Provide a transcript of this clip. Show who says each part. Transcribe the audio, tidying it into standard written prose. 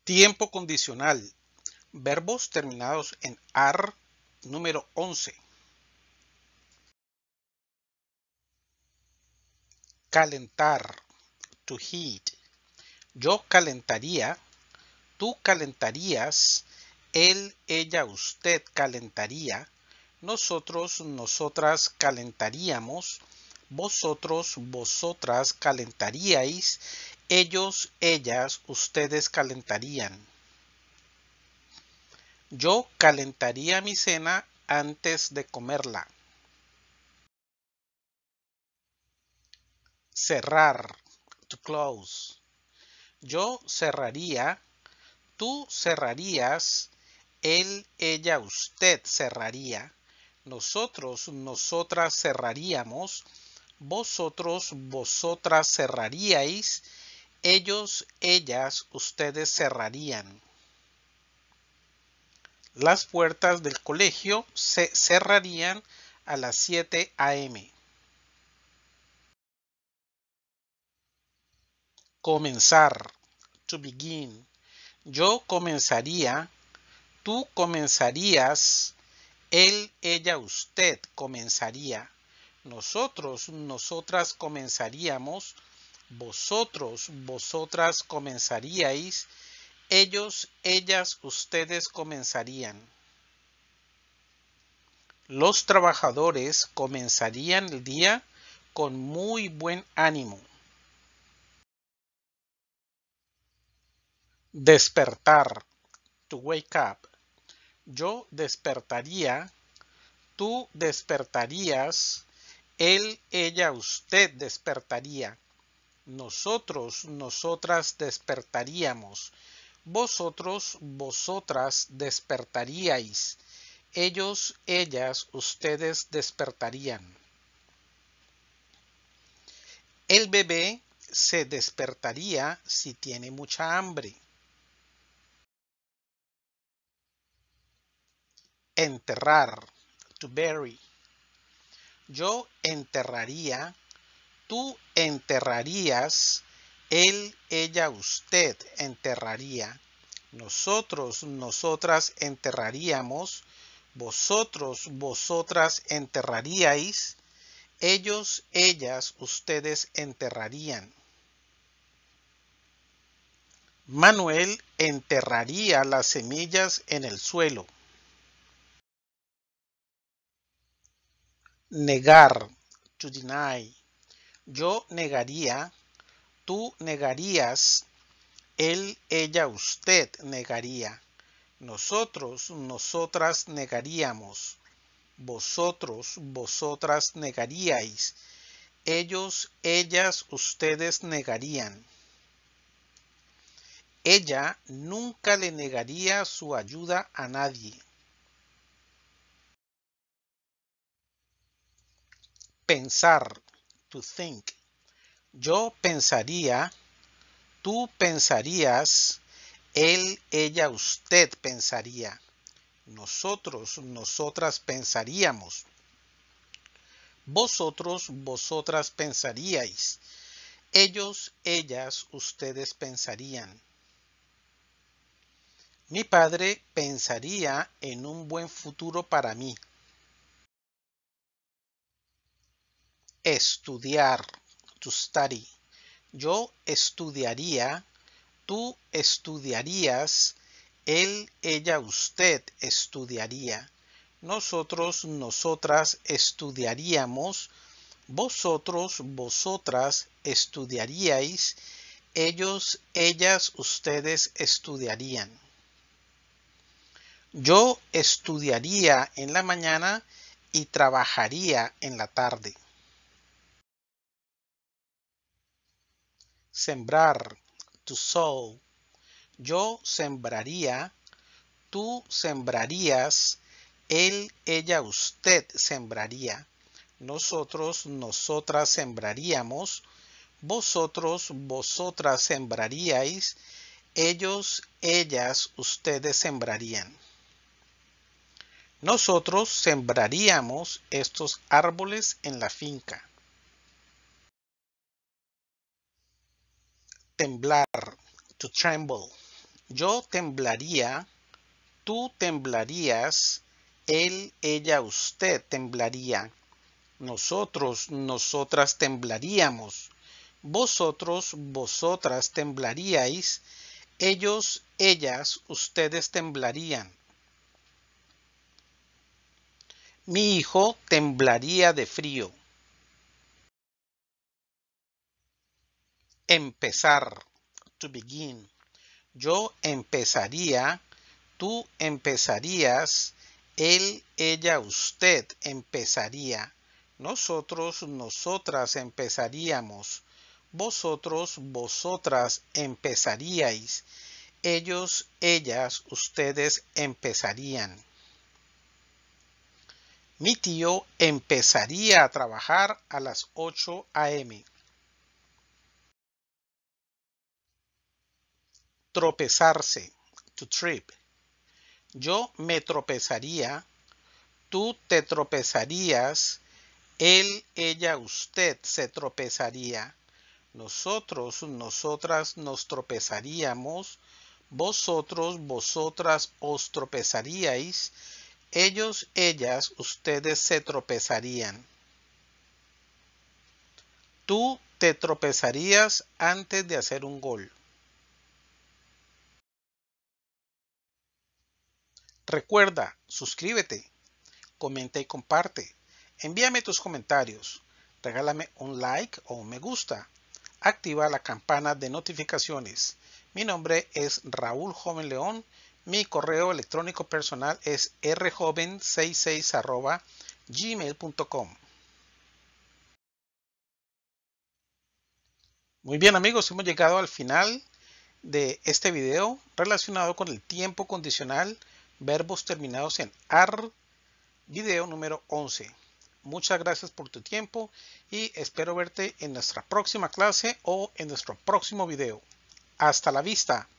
Speaker 1: Tiempo condicional. Verbos terminados en AR. Número 11. Calentar. To heat. Yo calentaría. Tú calentarías. Él, ella, usted calentaría. Nosotros, nosotras calentaríamos. Vosotros, vosotras calentaríais. Ellos, ellas, ustedes calentarían. Yo calentaría mi cena antes de comerla. Cerrar. To close. Yo cerraría. Tú cerrarías. Él, ella, usted cerraría. Nosotros, nosotras cerraríamos. Vosotros, vosotras cerraríais. Ellos, ellas, ustedes cerrarían. Las puertas del colegio se cerrarían a las 7 a.m. Comenzar. To begin. Yo comenzaría. Tú comenzarías. Él, ella, usted comenzaría. Nosotros, nosotras comenzaríamos. Vosotros, vosotras comenzaríais. Ellos, ellas, ustedes comenzarían. Los trabajadores comenzarían el día con muy buen ánimo. Despertar. To wake up. Yo despertaría. Tú despertarías. Él, ella, usted despertaría. Nosotros, nosotras despertaríamos. Vosotros, vosotras despertaríais. Ellos, ellas, ustedes despertarían. El bebé se despertaría si tiene mucha hambre. Enterrar. To bury. Yo enterraría. Tú enterrarías. Él, ella, usted enterraría. Nosotros, nosotras enterraríamos. Vosotros, vosotras enterraríais. Ellos, ellas, ustedes enterrarían. Manuel enterraría las semillas en el suelo. Negar. To deny. Yo negaría. Tú negarías. Él, ella, usted negaría. Nosotros, nosotras negaríamos. Vosotros, vosotras negaríais. Ellos, ellas, ustedes negarían. Ella nunca le negaría su ayuda a nadie. Pensar. To think. Yo pensaría. Tú pensarías. Él, ella, usted pensaría. Nosotros, nosotras pensaríamos. Vosotros, vosotras pensaríais. Ellos, ellas, ustedes pensarían. Mi padre pensaría en un buen futuro para mí. Estudiar. To study. Yo estudiaría. Tú estudiarías. Él, ella, usted estudiaría. Nosotros, nosotras estudiaríamos. Vosotros, vosotras estudiaríais. Ellos, ellas, ustedes estudiarían. Yo estudiaría en la mañana y trabajaría en la tarde. Sembrar. To sow. Yo sembraría. Tú sembrarías. Él, ella, usted sembraría. Nosotros, nosotras sembraríamos. Vosotros, vosotras sembraríais. Ellos, ellas, ustedes sembrarían. Nosotros sembraríamos estos árboles en la finca. Temblar. To tremble. Yo temblaría, tú temblarías, él, ella, usted temblaría. Nosotros, nosotras temblaríamos. Vosotros, vosotras temblaríais. Ellos, ellas, ustedes temblarían. Mi hijo temblaría de frío. Empezar. To begin. Yo empezaría. Tú empezarías. Él, ella, usted empezaría. Nosotros, nosotras empezaríamos. Vosotros, vosotras empezaríais. Ellos, ellas, ustedes empezarían. Mi tío empezaría a trabajar a las 8 a.m. Tropezarse. To trip. Yo me tropezaría. Tú te tropezarías. Él, ella, usted se tropezaría. Nosotros, nosotras nos tropezaríamos. Vosotros, vosotras os tropezaríais. Ellos, ellas, ustedes se tropezarían. Tú te tropezarías antes de hacer un gol. Recuerda, suscríbete, comenta y comparte. Envíame tus comentarios. Regálame un like o un me gusta. Activa la campana de notificaciones. Mi nombre es Raúl Joven León. Mi correo electrónico personal es rjoven66@gmail.com. Muy bien amigos, hemos llegado al final de este video relacionado con el tiempo condicional, verbos terminados en AR, video número 11. Muchas gracias por tu tiempo y espero verte en nuestra próxima clase o en nuestro próximo video. Hasta la vista.